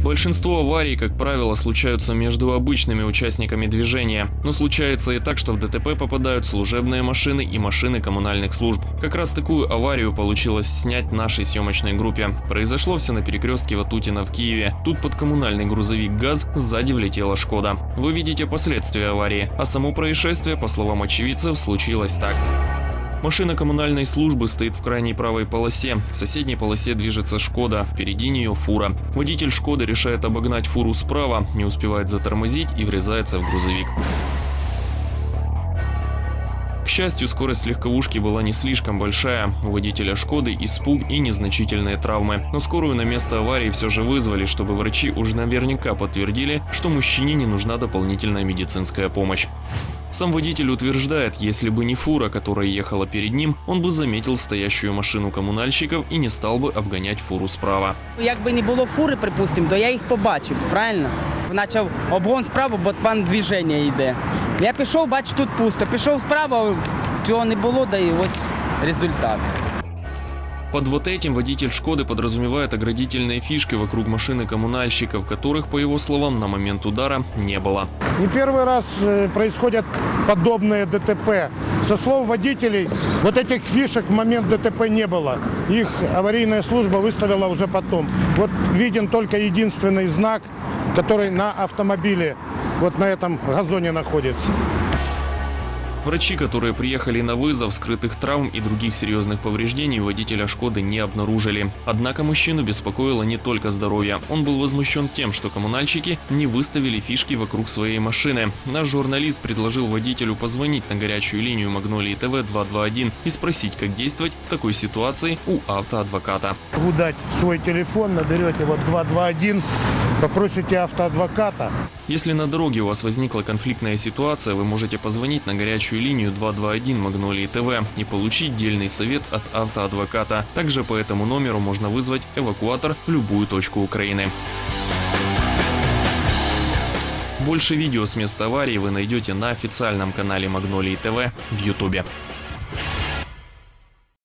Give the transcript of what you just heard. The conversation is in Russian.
Большинство аварий, как правило, случаются между обычными участниками движения. Но случается и так, что в ДТП попадают служебные машины и машины коммунальных служб. Как раз такую аварию получилось снять нашей съемочной группе. Произошло все на перекрестке Ватутина в Киеве. Тут под коммунальный грузовик ГАЗ сзади влетела «Шкода». Вы видите последствия аварии, а само происшествие, по словам очевидцев, случилось так. Машина коммунальной службы стоит в крайней правой полосе. В соседней полосе движется «Шкода», впереди нее фура. Водитель «Шкоды» решает обогнать фуру справа, не успевает затормозить и врезается в грузовик. К счастью, скорость легковушки была не слишком большая. У водителя «Шкоды» испуг и незначительные травмы. Но скорую на место аварии все же вызвали, чтобы врачи уже наверняка подтвердили, что мужчине не нужна дополнительная медицинская помощь. Сам водитель утверждает, если бы не фура, которая ехала перед ним, он бы заметил стоящую машину коммунальщиков и не стал бы обгонять фуру справа. Якби не було фури, припустимо, то я їх побачив, правильно? Почав обгон справа, бо там движення йде. Я пішов, бачу, тут пусто. Пішов справа, цього не було, да і ось результат. Под вот этим водитель «Шкоды» подразумевает оградительные фишки вокруг машины коммунальщиков, которых, по его словам, на момент удара не было. Не первый раз происходят подобные ДТП. Со слов водителей, вот этих фишек в момент ДТП не было. Их аварийная служба выставила уже потом. Вот виден только единственный знак, который на автомобиле, вот на этом газоне находится. Врачи, которые приехали на вызов, скрытых травм и других серьезных повреждений у водителя «Шкоды» не обнаружили. Однако мужчину беспокоило не только здоровье. Он был возмущен тем, что коммунальщики не выставили фишки вокруг своей машины. Наш журналист предложил водителю позвонить на горячую линию Магнолии ТВ 221 и спросить, как действовать в такой ситуации у автоадвоката. Дать свой телефон, наберете вот 221, попросите автоадвоката. Если на дороге у вас возникла конфликтная ситуация, вы можете позвонить на горячую линию 221 Магнолии ТВ и получить дельный совет от автоадвоката. Также по этому номеру можно вызвать эвакуатор в любую точку Украины. Больше видео с места аварии вы найдете на официальном канале Магнолии ТВ в YouTube.